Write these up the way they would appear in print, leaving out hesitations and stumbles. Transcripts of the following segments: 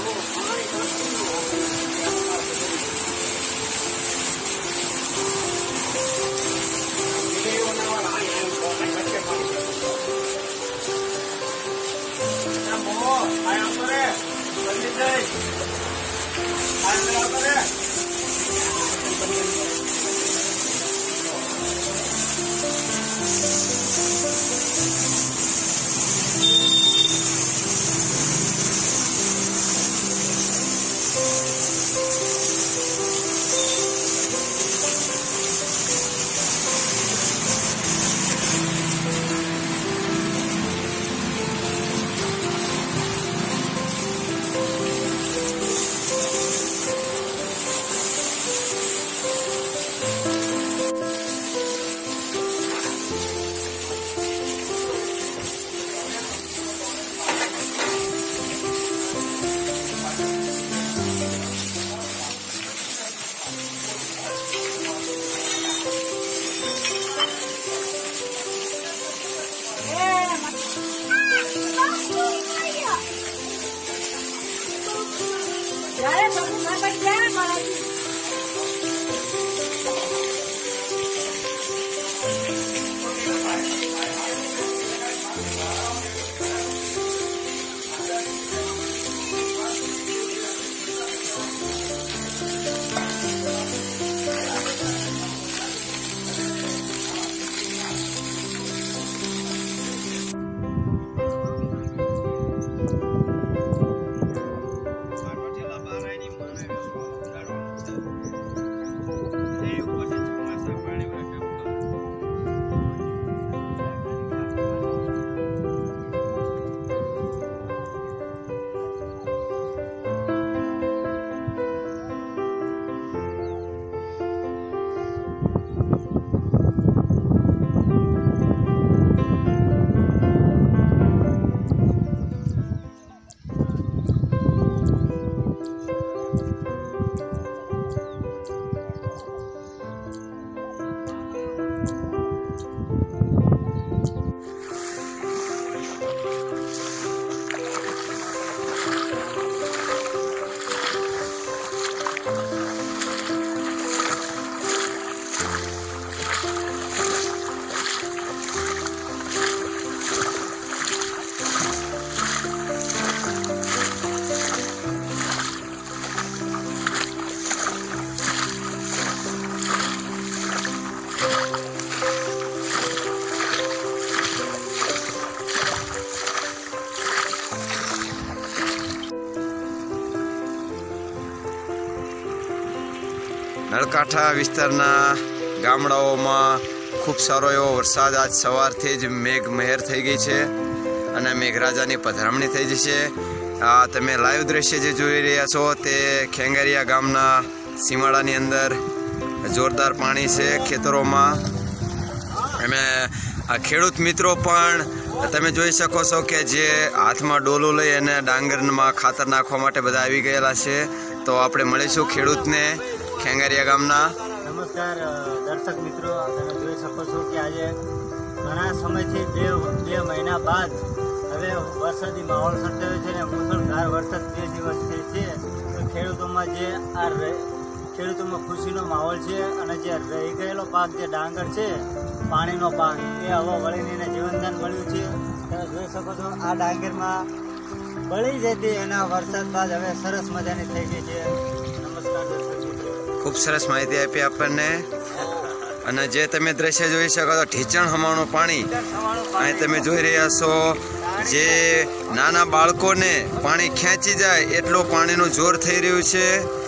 નળકાંઠા વિસ્તારના ગામડાઓમાં ખૂબ સારો એવો વરસાદ આજ સવારથી જ મેઘ મહેર થઈ ગઈ છે અને મેઘરાજાની પધરામણી થઈ જશે. આ તમે લાઈવ દ્રશ્ય જે જોઈ રહ્યા છો તે ખેંગારિયા ગામના સીમાડાની અંદર જોરદાર પાણી છે ખેતરોમાં. અને આ ખેડૂત મિત્રો પણ તમે જોઈ શકો છો કે જે હાથમાં ડોલું લઈ અને ડાંગરમાં ખાતર નાખવા માટે બધા આવી ગયેલા છે. તો આપણે મળીશું ખેડૂતને ખેંગારિયા ગામના. નમસ્કાર દર્શક મિત્રો, તમે જોઈ શકો છો કે આજે ઘણા સમયથી બે મહિના બાદ હવે વરસાદી માહોલ સર્જાયો છે અને મુસળધાર વરસાદ 2 દિવસથી છે. તો ખેડૂતોમાં ખેડૂતોમાં ખુશીનો માહોલ છે અને જે રહી ગયેલો પાક જે ડાંગર છે પાણીનો પાક એ હવે વળીને જીવનદાન મળ્યું છે. તમે જોઈ શકો છો આ ડાંગરમાં બળી જતી એના વરસાદ બાદ હવે સરસ મજાની થઈ ગઈ છે. નમસ્કાર દર્શક મિત્રો, ખૂબ સરસ માહિતી આપી આપણને. અને જે તમે દ્રશ્ય જોઈ શકો તો ઢીચણ હમાણું પાણી અહીં તમે જોઈ રહ્યા છો. જે નાના બાળકોને પાણી ખેંચી જાય એટલું પાણીનું જોર થઈ રહ્યું છે.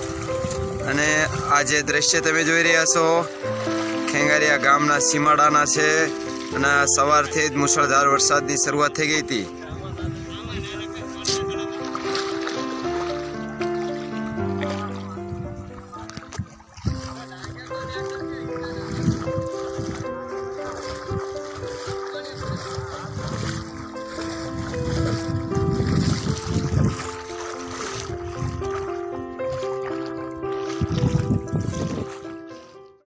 અને આ જે દ્રશ્ય તમે જોઈ રહ્યા છો ખેંગારિયા ગામના સીમાડાના છે અને સવારથી જ મુશળધાર વરસાદની શરૂઆત થઈ ગઈ હતી.